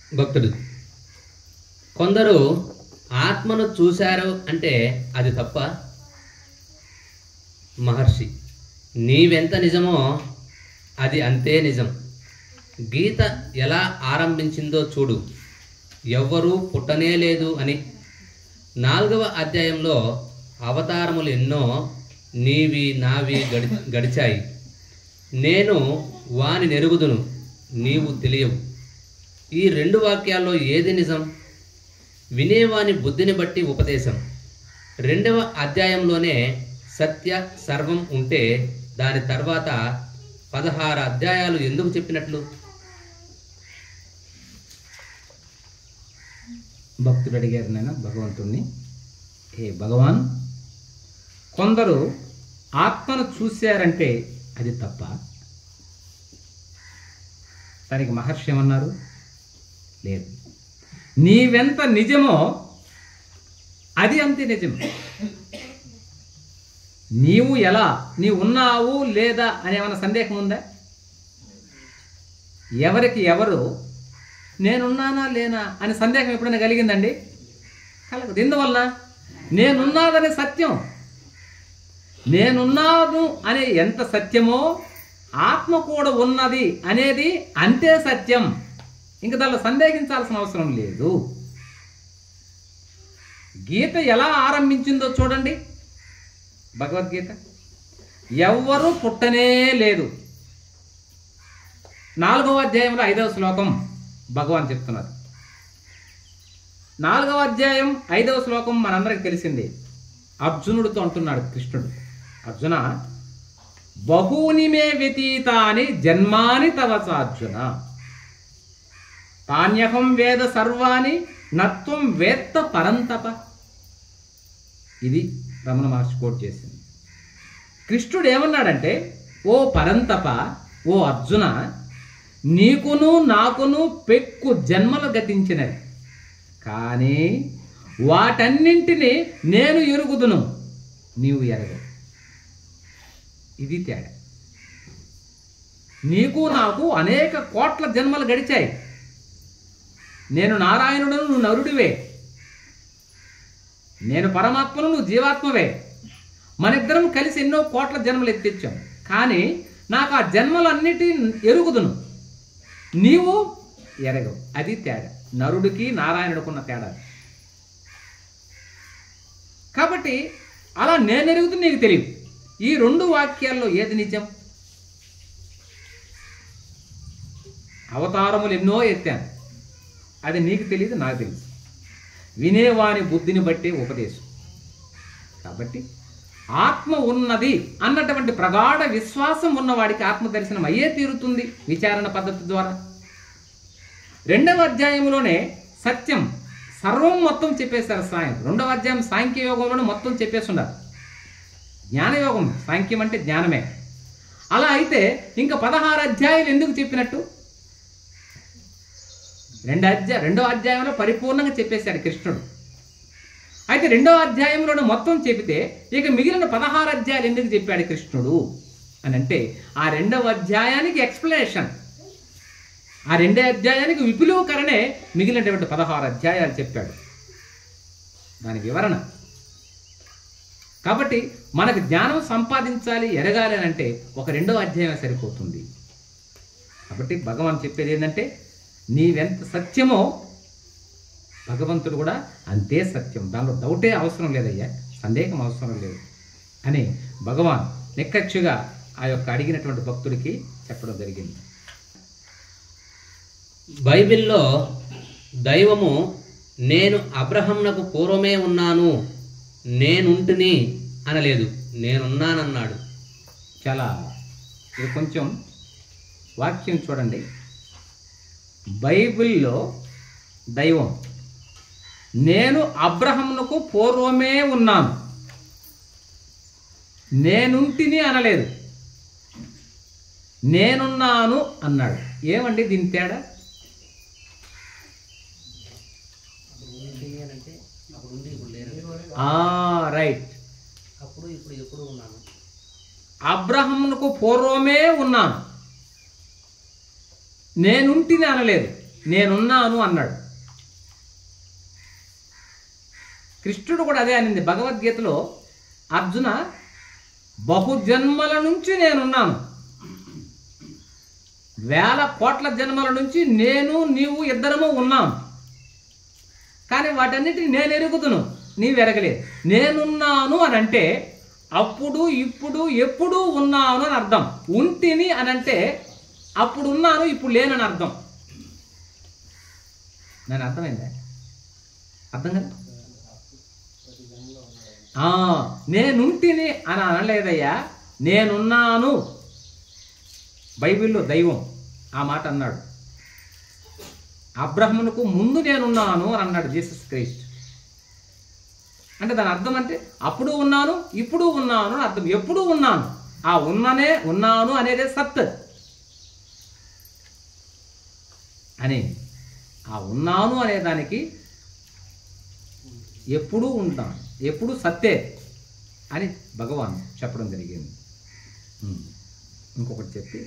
భక్తుడు కొందరు ఆత్మను చూశారు అంటే అది తప్ప? మహర్షి, నీవెంత నిజమో అది అంతే నిజం. గీత ఎలా ఆరంభించిందో చూడు, ఎవ్వరూ పుట్టనే లేదు అని. 4వ అధ్యాయంలో అవతారములు ఎన్నో నీవి నావి గడిచాయి. నేను వాని నెరుగుదును, నీవు తెలియవు. ఈ 2 వాక్యాల్లో ఏది నిజం? వినేవాని బుద్ధిని బట్టి ఉపదేశం. 2వ అధ్యాయంలోనే సత్య సర్వం ఉంటే దాని తర్వాత 16 అధ్యాయాలు ఎందుకు చెప్పినట్లు? భక్తుడు అడిగారు నాయన భగవంతుణ్ణి, ఏ భగవాన్, కొందరు ఆత్మను చూశారంటే అది తప్ప? దానికి మహర్షి ఏమన్నారు? లేదు, నీవెంత నిజమో అది అంతే నిజం. నీవు ఎలా, నీవు ఉన్నావు లేదా అనేమన్నా సందేహం ఉందా? ఎవరికి ఎవరు నేనున్నానా లేనా అని సందేహం ఎప్పుడైనా కలిగిందండి? కలగదు. ఎందువల్ల? నేనున్నాదనే సత్యం, నేనున్నాను అనే ఎంత సత్యమో ఆత్మ కూడా ఉన్నది అనేది అంతే సత్యం. ఇంకా దానిలో సందేహించాల్సిన అవసరం లేదు. గీత ఎలా ఆరంభించిందో చూడండి. భగవద్గీత ఎవ్వరూ పుట్టనే లేదు. 4వ అధ్యాయంలో 5వ శ్లోకం భగవాన్ చెప్తున్నారు. 4వ అధ్యాయం 5వ శ్లోకం మనందరికి తెలిసిందే. అర్జునుడితో అంటున్నాడు కృష్ణుడు, అర్జున, బహూని మే వ్యతీతాని జన్మాని తవ చార్జున, తాన్యహం వేద సర్వాణి నత్వం వేత్త పరంతప. ఇది రమణ మహర్షి కోట్ చేసింది. కృష్ణుడు ఏమన్నాడంటే, ఓ పరంతప, ఓ అర్జున, నీకును నాకును పెక్కు జన్మలు గతించినవి, కానీ వాటన్నింటినీ నేను ఎరుగుదును, నీవు ఎరగవు. ఇది తేడా. నీకు నాకు అనేక కోట్ల జన్మలు గడిచాయి. నేను నారాయణుడు, నువ్వు నరుడివే. నేను పరమాత్మను, నువ్వు జీవాత్మవే. మనిద్దరం కలిసి ఎన్నో కోట్ల జన్మలు ఎత్తిచ్చాం, కానీ నాకు ఆ జన్మలన్నిటినీ ఎరుగుదును, నీవు ఎరగవు. అది తేడా, నరుడికి నారాయణుడుకున్న తేడా. కాబట్టి అలా నేను ఎరుగుతుంది, నీకు తెలియదు. ఈ 2 వాక్యాల్లో ఏది నిజం? అవతారములు ఎన్నో ఎత్తాను, అది నీకు తెలియదు, నాకు తెలుసు. వినేవాని బుద్ధిని బట్టి ఉపదేశం. కాబట్టి ఆత్మ ఉన్నది అన్నటువంటి ప్రగాఢ విశ్వాసం ఉన్నవాడికి ఆత్మదర్శనం అయ్యే తీరుతుంది విచారణ పద్ధతి ద్వారా. 2వ అధ్యాయంలోనే సత్యం సర్వం మొత్తం చెప్పేశారు. 2వ అధ్యాయం సాంఖ్యయోగంలోనే మొత్తం చెప్పేస్తున్నారు. జ్ఞానయోగం, సాంఖ్యం అంటే జ్ఞానమే. అలా అయితే ఇంకా 16 అధ్యాయాలు ఎందుకు చెప్పినట్టు? 2వ అధ్యాయంలో పరిపూర్ణంగా చెప్పేశాడు కృష్ణుడు. అయితే 2వ అధ్యాయంలోనే మొత్తం చెబితే ఇక మిగిలిన 16 అధ్యాయాలు ఎందుకు చెప్పాడు కృష్ణుడు అని అంటే, ఆ 2వ అధ్యాయానికి ఎక్స్ప్లెనేషన్, ఆ 2వ అధ్యాయానికి విపులీకరణే మిగిలినటువంటి 16 అధ్యాయాలు చెప్పాడు, దాని వివరణ. కాబట్టి మనకు జ్ఞానం సంపాదించాలి, ఎరగాలి అని అంటే ఒక 2వ అధ్యాయం సరిపోతుంది. కాబట్టి భగవాన్ చెప్పేది ఏంటంటే, నీవెంత సత్యమో భగవంతుడు కూడా అంతే సత్యం, దానిలో డౌటే అవసరం లేదయ్యా, సందేహం అవసరం లేదు అని భగవాన్ నిక్కచ్చిగా ఆ యొక్క అడిగినటువంటి భక్తుడికి చెప్పడం జరిగింది. బైబిల్లో దైవము నేను అబ్రహంనకు పూర్వమే ఉన్నాను, నేనుంటిని అనలేదు, నేనున్నానన్నాడు. చాలా ఇది కొంచెం వాక్యం చూడండి. బైబిల్లో దైవం నేను అబ్రహంనకు పూర్వమే ఉన్నాను, నేనుంటిని అనలేదు, నేనున్నాను అన్నాడు. ఏమండి దీని తేడా? రైట్. అబ్రహంనకు పూర్వమే ఉన్నాను, నేనుంటిని అనలేదు, నేనున్నాను అన్నాడు. కృష్ణుడు కూడా అదే అనింది భగవద్గీతలో, అర్జున బహుజన్మల నుంచి నేనున్నాను, వేల కోట్ల జన్మల నుంచి నేను నీవు ఇద్దరము ఉన్నాం, కానీ వాటన్నిటిని నేను ఎరుగుదును, నీవు ఎరగలేదు. నేనున్నాను అని అంటే అప్పుడు ఇప్పుడు ఎప్పుడు ఉన్నాను అని అర్థం. ఉంటిని అని అంటే అప్పుడు ఉన్నాను ఇప్పుడు లేనని అర్థం. నేను అర్థమైందా? అర్థం కదా? నేనుంటిని అని అనలేదయ్యా, నేనున్నాను. బైబిల్లో దైవం ఆ మాట అన్నాడు. అబ్రహమునకు ముందు నేనున్నాను అని అన్నాడు జీసస్ క్రైస్ట్. అంటే దాని అర్థం అంటే అప్పుడు ఉన్నాను ఇప్పుడు ఉన్నాను అని అర్థం. ఎప్పుడు ఉన్నాను, ఆ ఉన్ననే ఉన్నాను అనేదే సత్ అని. ఆ ఉన్నాను అనే దానికి ఎప్పుడూ ఉంటాను, ఎప్పుడు సత్తే అని భగవాన్ చెప్పడం జరిగింది. ఇంకొకటి చెప్పి